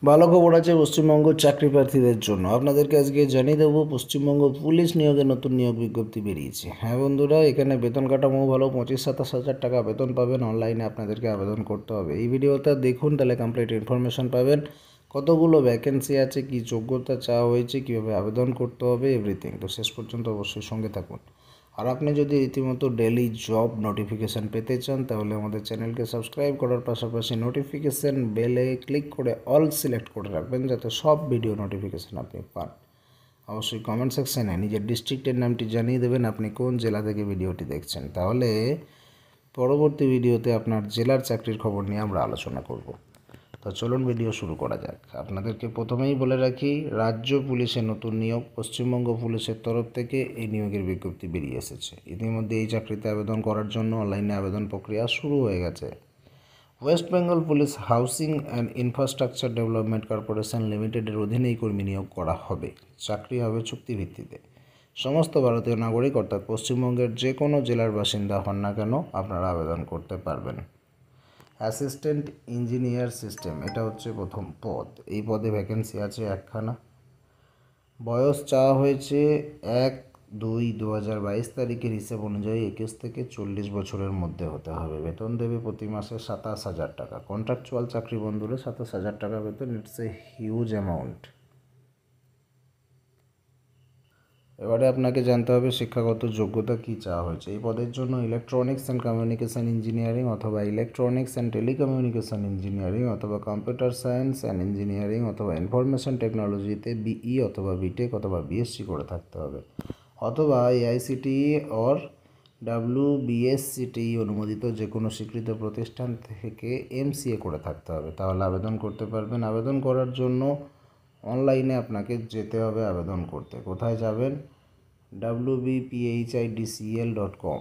ভালো খবর আছে পশ্চিমবঙ্গ চাকরি প্রার্থীদের জন্য। আপনাদেরকে আজকে জানিয়ে দেবো পশ্চিমবঙ্গ পুলিশ নিয়োগে নতুন নিয়োগ বিজ্ঞপ্তি বেরিয়েছে। হ্যাঁ বন্ধুরা, এখানে বেতন কাঠামো ভালো, 25-27 হাজার টাকা বেতন পাবেন। অনলাইনে আপনাদেরকে আবেদন করতে হবে। এই ভিডিওটা দেখুন, তাহলে কমপ্লিট ইনফরমেশন পাবেন। কতগুলো ভ্যাকেন্সি আছে, কী যোগ্যতা চাওয়া হয়েছে, কীভাবে আবেদন করতে হবে, এভরিথিং। তো শেষ পর্যন্ত অবশ্যই সঙ্গে থাকুন। আর আপনি যদি রীতিমতো ডেলি জব নোটিফিকেশান পেতে চান, তাহলে আমাদের চ্যানেলকে সাবস্ক্রাইব করার পাশাপাশি নোটিফিকেশান বেলে ক্লিক করে অল সিলেক্ট করে রাখবেন, যাতে সব ভিডিও নোটিফিকেশান আপনি পান। অবশ্যই কমেন্ট সেকশানে নিজের ডিস্ট্রিক্টের নামটি জানিয়ে দেবেন, আপনি কোন জেলা থেকে ভিডিওটি দেখছেন। তাহলে পরবর্তী ভিডিওতে আপনার জেলার চাকরির খবর নিয়ে আমরা আলোচনা করব। তো চলুন ভিডিও শুরু করা যাক। আপনাদেরকে প্রথমেই বলে রাখি, রাজ্য পুলিশে নতুন নিয়োগ। পশ্চিমবঙ্গ পুলিশের তরফ থেকে এই নিয়োগের বিজ্ঞপ্তি বেরিয়ে এসেছে। ইতিমধ্যে এই চাকরিতে আবেদন করার জন্য অনলাইনে আবেদন প্রক্রিয়া শুরু হয়ে গেছে। West Bengal police housing and infrastructure development corporation লিমিটেডের অধীনেই কর্মী নিয়োগ করা হবে। চাকরি হবে চুক্তিভিত্তিতে। সমস্ত ভারতীয় নাগরিক অর্থাৎ পশ্চিমবঙ্গের যে কোনো জেলার বাসিন্দা হন না কেন, আপনারা আবেদন করতে পারবেন। অ্যাসিস্ট্যান্ট ইঞ্জিনিয়ার সিস্টেম, এটা হচ্ছে প্রথম পদ। এই পদে ভ্যাকেন্সি আছে একখানা। বয়স চাওয়া হয়েছে 1-2-2022 তারিখের হিসেব অনুযায়ী 21 থেকে 40 বছরের মধ্যে হতে হবে। বেতন দেবে প্রতি মাসে 27,000 টাকা। কন্ট্রাকচুয়াল চাকরি বন্ধুরা, 27,000 টাকা বেতন, ইটস এ হিউজ অ্যামাউন্ট। এবারে আপনাকে জানতে হবে শিক্ষাগত যোগ্যতা কী চাওয়া হয়েছে। এই পদের জন্য ইলেকট্রনিক্স অ্যান্ড কমিউনিকেশান ইঞ্জিনিয়ারিং অথবা ইলেকট্রনিক্স অ্যান্ড টেলিকমিউনিকেশান ইঞ্জিনিয়ারিং অথবা কম্পিউটার সায়েন্স অ্যান্ড ইঞ্জিনিয়ারিং অথবা ইনফরমেশন টেকনোলজিতে বিই অথবা বিটেক অথবা বিএসসি করে থাকতে হবে, অথবা এআইসিটিই অর WBSCTE অনুমোদিত যে কোনো স্বীকৃত প্রতিষ্ঠান থেকে এমসিএ করে থাকতে হবে। তাহলে আবেদন করতে পারবেন। আবেদন করার জন্য অনলাইনে আপনাকে যেতে হবে আবেদন করতে। কোথায় যাবেন? wbphidcl.com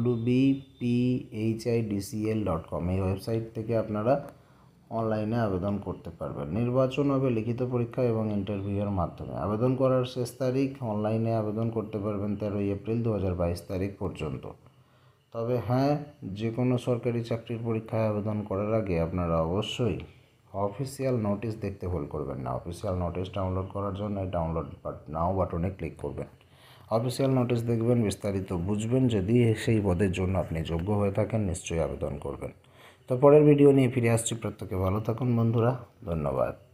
wbphidcl.com এই ওয়েবসাইট থেকে আপনারা অনলাইনে আবেদন করতে পারবেন। নির্বাচন হবে লিখিত পরীক্ষা এবং ইন্টারভিউয়ের মাধ্যমে। আবেদন করার শেষ তারিখ, অনলাইনে আবেদন করতে পারবেন 13 এপ্রিল 2022 তারিখ পর্যন্ত। তবে হ্যাঁ, যে কোনো সরকারি চাকরির পরীক্ষায় আবেদন করার আগে আপনারা অবশ্যই অফিসিয়াল নোটিশ দেখতে ভুল করবেন না। অফিসিয়াল নোটিশ ডাউনলোড করার জন্য ডাউনলোড নাও বাটনে ক্লিক করবেন। অফিসিয়াল নোটিশ দেখবেন, বিস্তারিত বুঝবেন। যদি সেই পদের জন্য আপনি যোগ্য হয়ে থাকেন, নিশ্চয়ই আবেদন করবেন। তো পরের ভিডিও নিয়ে ফিরে আসছি। প্রত্যেকে ভালো থাকুন বন্ধুরা, ধন্যবাদ।